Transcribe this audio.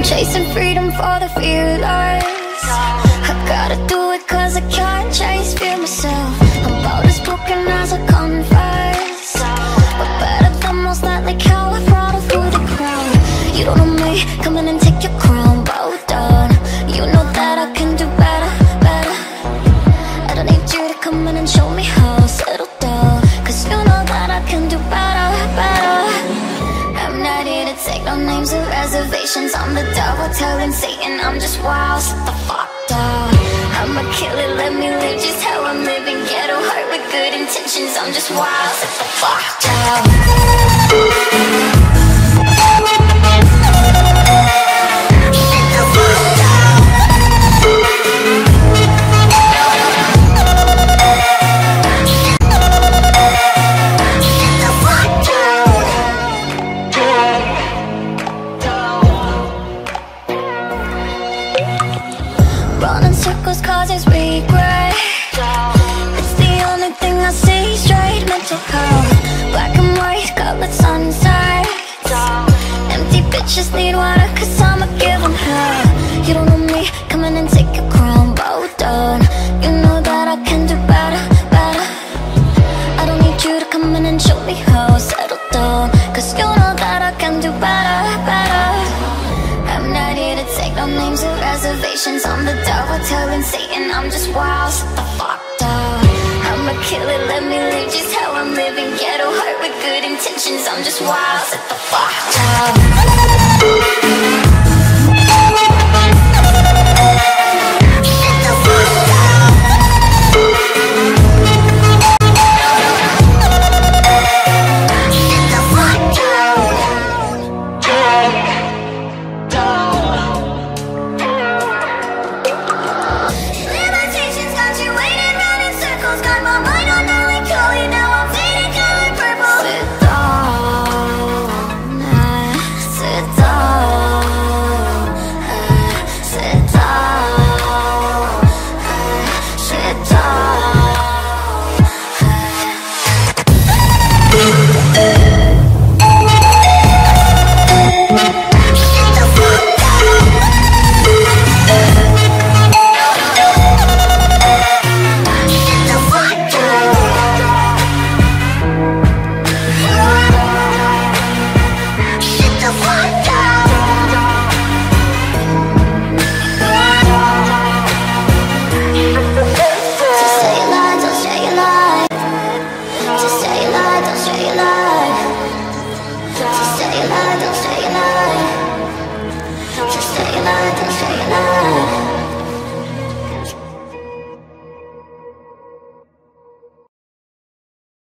Chasing freedom for the fearless. I gotta do it cause I can't chase fear myself. I'm about as broken as I confess, but better than most likely cow. I brought her through the crowd. You don't know me, come in and take your crown. Bow down, you know that I can do better, better. I don't need you to come in and show me how. Settle down, cause you know that I can do better, better. I'm not here to take no names or reservations. I'm the devil telling Satan I'm just wild. Sit the fuck down. I'm a killer, let me live just how I'm living. Ghetto heart with good intentions. I'm just wild. Sit the fuck down. Running circles causes regret. It's the only thing I see straight. Mental health, black and white, colored sunset. Empty bitches need water cause I'ma give them hell. You don't know me, come in and take your crown. Bow down, you know that I can do better, better. I don't need you to come in and show me how. Settle down, cause you know that I can do better, better. I'm not here to take no names or reservations. I'm the devil telling Satan I'm just wild. Sit the fuck down. I'm a killer, let me live just how I'm living. Ghetto heart with good intentions. I'm just wild. Sit the fuck down.